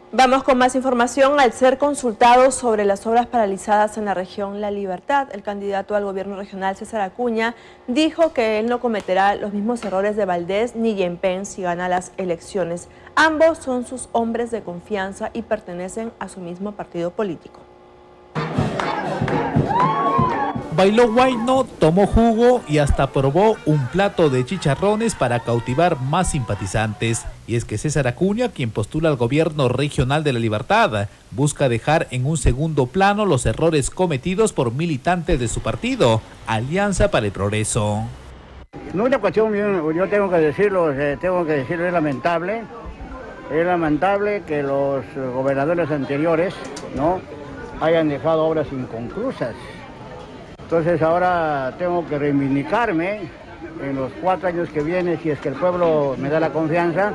Vamos con más información. Al ser consultado sobre las obras paralizadas en la región La Libertad, el candidato al gobierno regional César Acuña dijo que él no cometerá los mismos errores de Valdés ni Yempén si gana las elecciones. Ambos son sus hombres de confianza y pertenecen a su mismo partido político. Bailó guayno, tomó jugo y hasta probó un plato de chicharrones para cautivar más simpatizantes. Y es que César Acuña, quien postula al gobierno regional de La Libertad, busca dejar en un segundo plano los errores cometidos por militantes de su partido, Alianza para el Progreso. No es una cuestión, yo tengo que decirlo, es lamentable. Es lamentable que los gobernadores anteriores no hayan dejado obras inconclusas. Entonces ahora tengo que reivindicarme en los 4 años que vienen, si es que el pueblo me da la confianza,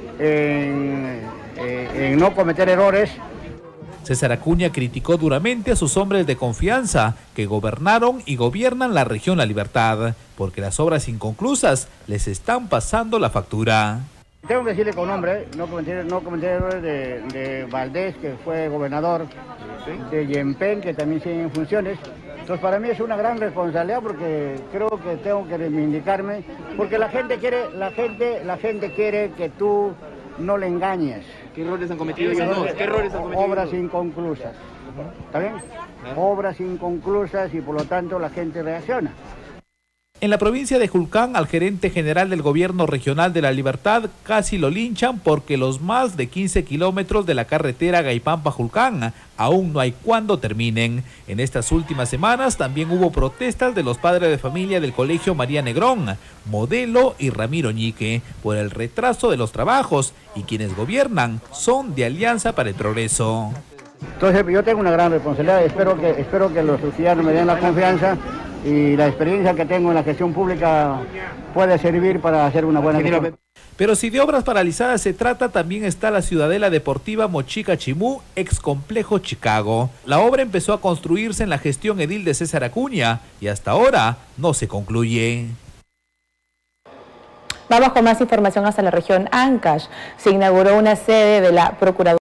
en no cometer errores. César Acuña criticó duramente a sus hombres de confianza que gobernaron y gobiernan la región La Libertad, porque las obras inconclusas les están pasando la factura. Tengo que decirle con nombre, no cometer errores de Valdés, que fue gobernador, de Yempén, que también sigue en funciones. Entonces para mí es una gran responsabilidad porque creo que tengo que reivindicarme, porque la gente quiere que tú no le engañes. ¿Qué errores han cometido ellos dos? ¿Qué errores han cometido? Obras inconclusas. ¿Está bien? Obras inconclusas y por lo tanto la gente reacciona. En la provincia de Julcán, al gerente general del gobierno regional de La Libertad casi lo linchan porque los más de 15 kilómetros de la carretera Gaipampa-Julcán aún no hay cuándo terminen. En estas últimas semanas también hubo protestas de los padres de familia del colegio María Negrón, Modelo y Ramiro Ñique por el retraso de los trabajos, y quienes gobiernan son de Alianza para el Progreso. Entonces yo tengo una gran responsabilidad, espero que los ciudadanos me den la confianza y la experiencia que tengo en la gestión pública puede servir para hacer una buena gestión. Pero si de obras paralizadas se trata, también está la Ciudadela Deportiva Mochica Chimú, ex complejo Chicago. La obra empezó a construirse en la gestión edil de César Acuña y hasta ahora no se concluye. Vamos con más información hasta la región Ancash. Se inauguró una sede de la Procuraduría